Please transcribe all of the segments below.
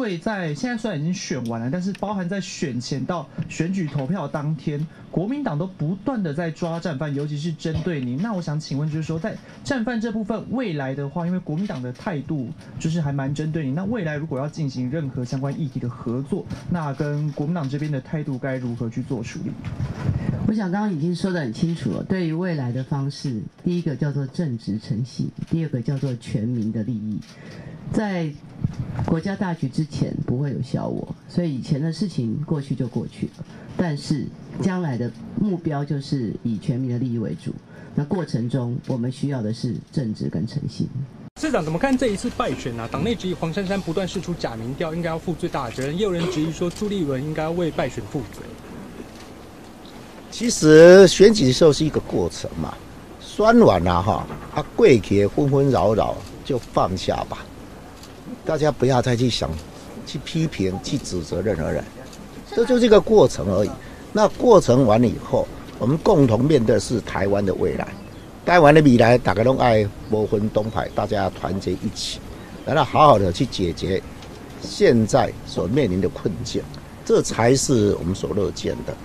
为在现在虽然已经选完了，但是包含在选前到选举投票当天，国民党都不断的在抓战犯，尤其是针对您。那我想请问，就是说在战犯这部分，未来的话，因为国民党的态度就是还蛮针对您，那未来如果要进行任何相关议题的合作，那跟国民党这边的态度该如何去做处理？ 我想刚刚已经说得很清楚了，对于未来的方式，第一个叫做正直诚信，第二个叫做全民的利益。在国家大局之前不会有小我，所以以前的事情过去就过去了，但是将来的目标就是以全民的利益为主。那过程中我们需要的是正直跟诚信。 市长怎么看这一次败选啊？党内质疑黄珊珊不断释出假民调，应该要负最大的责任，也有人质疑说朱立伦应该要为败选负责。 其实选举的时候是一个过程嘛，酸软啊过去纷纷扰扰就放下吧，大家不要再去想、去批评、去指责任何人，这就是一个过程而已。那过程完了以后，我们共同面对的是台湾的未来。台湾的未来，大家都爱不分东派，大家团结一起，然后好好的去解决现在所面临的困境，这才是我们所乐见的。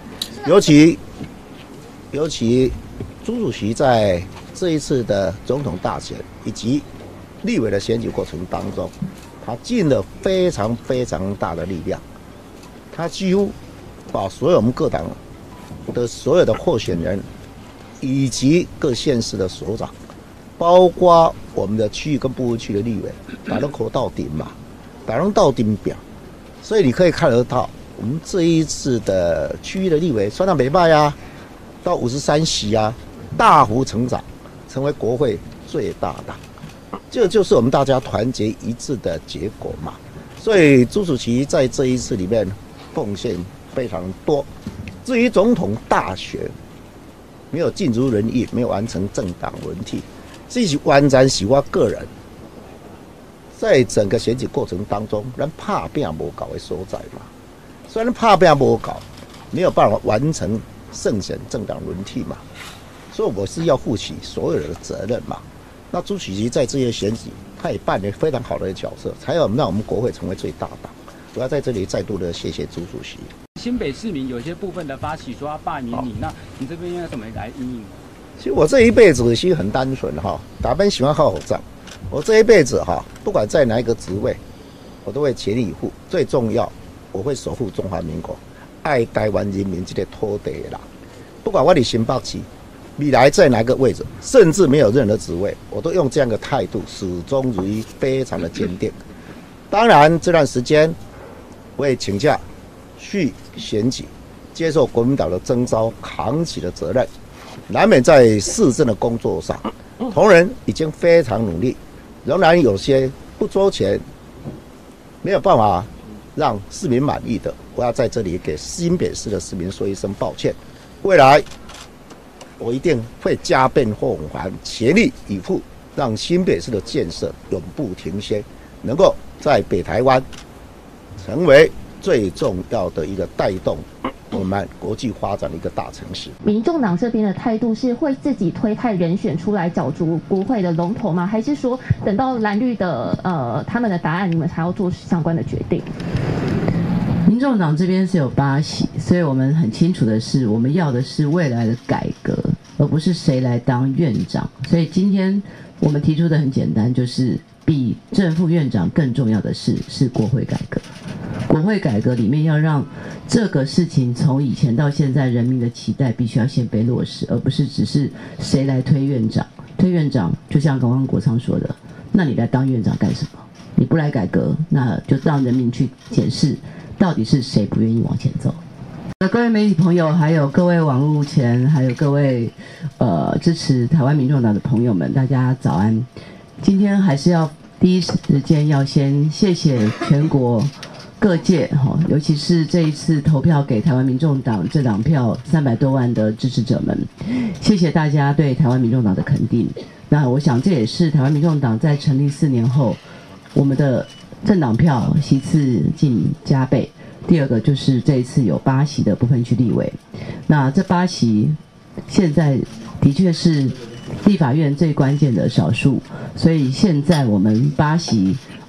尤其朱主席在这一次的总统大选以及立委的选举过程当中，他尽了非常非常大的力量，他几乎把所有我们各党的所有的候选人，以及各县市的首长，包括我们的区域跟部分区的立委，打到口到顶嘛，打到顶表，所以你可以看得到。我们这一次的区域的立委，算到没败啊，到53席啊，大幅成长，成为国会最大党，这就是我们大家团结一致的结果嘛。所以朱主席在这一次里面贡献非常多。至于总统大选没有尽如人意，没有完成政党轮替，这是完全是我个人在整个选举过程当中，咱拍拼无够的所在嘛。虽然拍拼无够，没有办法完成胜选政党轮替嘛，所以我是要负起所有人的责任嘛。那朱主席在这些选举，他也扮演非常好的角色，才有让我们国会成为最大党。我要在这里再度的谢谢朱主席。 新北市民有些部分的发起说要罢免你，那你这边应该怎么来因应呢？ 其实我这一辈子其实很单纯打扮喜欢好好仗。我这一辈子不管在哪一个职位，我都会全力以赴。最重要，我会守护中华民国，爱台湾人民这个土地的人。不管我的新北市未来在哪个位置，甚至没有任何职位，我都用这样的态度，始终如一，非常的坚定。当然，这段时间我也请假去选举，接受国民党的征召，扛起了责任。难免在市政的工作上，同仁已经非常努力，仍然有些不周全，没有办法让市民满意的，我要在这里给新北市的市民说一声抱歉。未来我一定会加倍奉还，全力以赴，让新北市的建设永不停歇，能够在北台湾成为最重要的一个带动我们国际发展的一个大城市。 民众党这边的态度是会自己推派人选出来角逐国会的龙头吗？还是说等到蓝绿的他们的答案，你们才要做相关的决定？ 民众党这边是有8席，所以我们很清楚的是，我们要的是未来的改革，而不是谁来当院长。所以今天我们提出的很简单，就是比正副院长更重要的是国会改革。国会改革里面要让这个事情从以前到现在人民的期待必须要先被落实，而不是只是谁来推院长。推院长就像刚刚国昌说的，那你来当院长干什么？你不来改革，那就让人民去检视到底是谁不愿意往前走。各位媒体朋友，还有各位网络前，还有各位支持台湾民众党的朋友们，大家早安。今天还是要第一时间要先谢谢全国各界尤其是这一次投票给台湾民众党这2票300多万的支持者们，谢谢大家对台湾民众党的肯定。那我想这也是台湾民众党在成立4年后，我们的政党票席次近加倍。第二个就是这一次有8席的不分区立委，那这8席现在的确是立法院最关键的少数，所以现在我们8席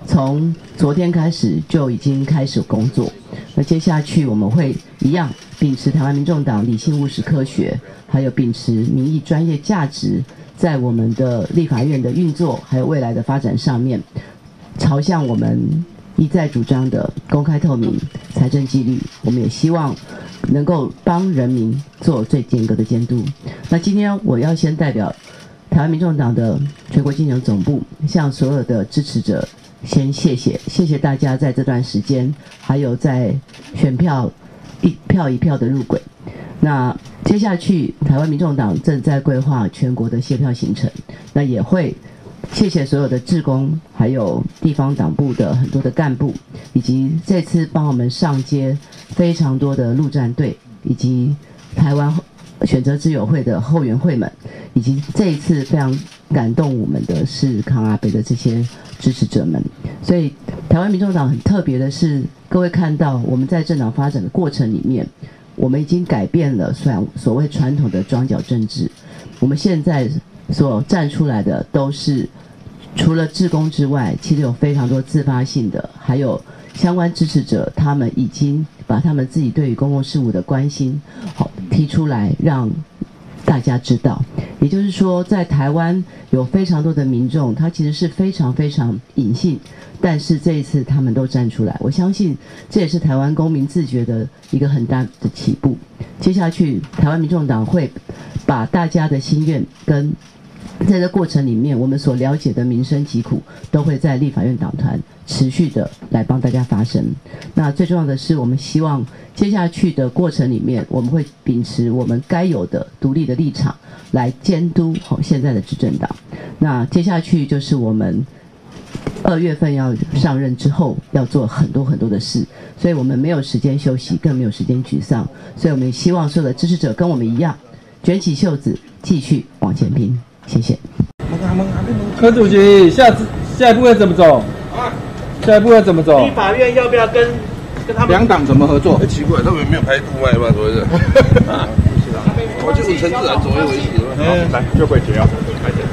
从昨天开始就已经开始工作。那接下去我们会一样秉持台湾民众党理性务实科学，还有秉持民意专业价值，在我们的立法院的运作还有未来的发展上面，朝向我们一再主张的公开透明、财政纪律，我们也希望能够帮人民做最严格的监督。那今天我要先代表台湾民众党的全国竞选总部，向所有的支持者先谢谢大家在这段时间，还有在选票一票一票的入轨。那接下去台湾民众党正在规划全国的谢票行程，那也会谢谢所有的志工，还有地方党部的很多的干部，以及这次帮我们上街非常多的陆战队，以及台湾选择之友会的后援会们，以及这一次非常感动我们的是康阿北的这些支持者们。所以台湾民众党很特别的是，各位看到我们在政党发展的过程里面，我们已经改变了所谓传统的庄脚政治。我们现在所站出来的都是除了志工之外，其实有非常多自发性的，还有相关支持者，他们已经把他们自己对于公共事务的关心提出来让大家知道。也就是说，在台湾有非常多的民众，他其实是非常非常隐性，但是这一次他们都站出来，我相信这也是台湾公民自觉的一个很大的起步。接下去台湾民众党会把大家的心愿跟在这过程里面我们所了解的民生疾苦，都会在立法院党团持续的来帮大家发声。那最重要的是，我们希望接下去的过程里面，我们会秉持我们该有的独立的立场来监督现在的执政党。那接下去就是我们2月份要上任之后，要做很多很多的事，所以我们没有时间休息，更没有时间沮丧。所以我们也希望所有的支持者跟我们一样，卷起袖子继续往前拼。谢谢。 柯主席，下一步要怎么走？下一步要怎么走？ 立法院要不要跟他们两党怎么合作？ 奇怪，他们没有拍杜麦吗？所谓的啊，我就是陈自然左右为宜。 来，就会结啊，开始。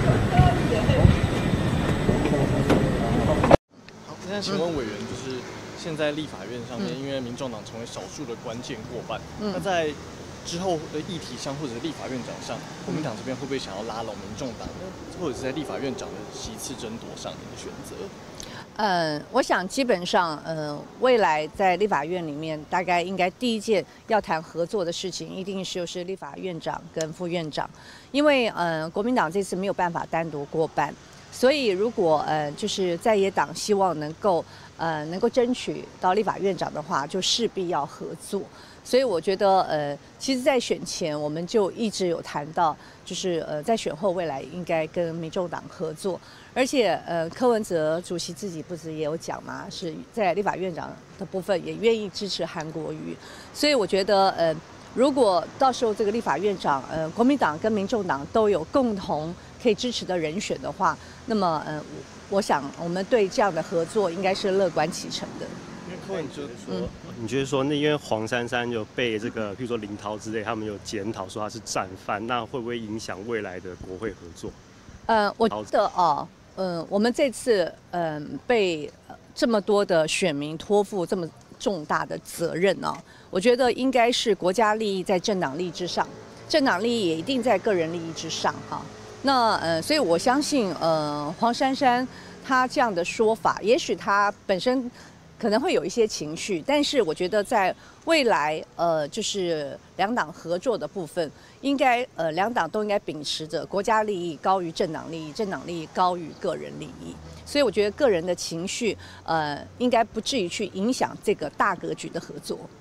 好，那请问委员，就是现在立法院上面，因为民众党成为少数的关键过半，那在之后的议题上，或者是立法院长上，国民党这边会不会想要拉拢民众党呢？或者是在立法院长的席次争夺上面的选择？ 我想基本上，未来在立法院里面，大概应该第一件要谈合作的事情，一定就是立法院长跟副院长，因为国民党这次没有办法单独过半，所以如果就是在野党希望能够争取到立法院长的话，就势必要合作。所以我觉得，其实，在选前我们就一直有谈到，就是在选后未来应该跟民众党合作，而且柯文哲主席自己不是也有讲嘛，是在立法院长的部分也愿意支持韩国瑜，所以我觉得，如果到时候这个立法院长，国民党跟民众党都有共同可以支持的人选的话，那么我想我们对这样的合作应该是乐观其成的。 你觉得说，那因为黄珊珊有被这个，譬如说林涛之类，他们有检讨说他是战犯，那会不会影响未来的国会合作？ 我觉得我们这次被这么多的选民托付这么重大的责任我觉得应该是国家利益在政党利益之上，政党利益也一定在个人利益之上那所以我相信黄珊珊她这样的说法，也许她本身可能会有一些情绪，但是我觉得在未来就是两党合作的部分，应该两党都应该秉持着国家利益高于政党利益，政党利益高于个人利益，所以我觉得个人的情绪应该不至于去影响这个大格局的合作。